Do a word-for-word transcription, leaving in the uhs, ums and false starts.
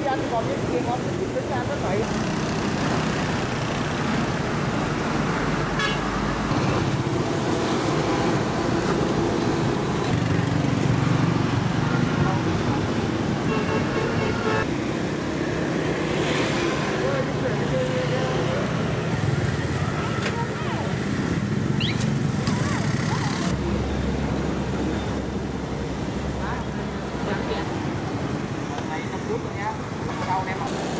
đi ăn còn những kia ngon thì cứ ăn rất mấy. Này năm phút rồi nhá. Sau em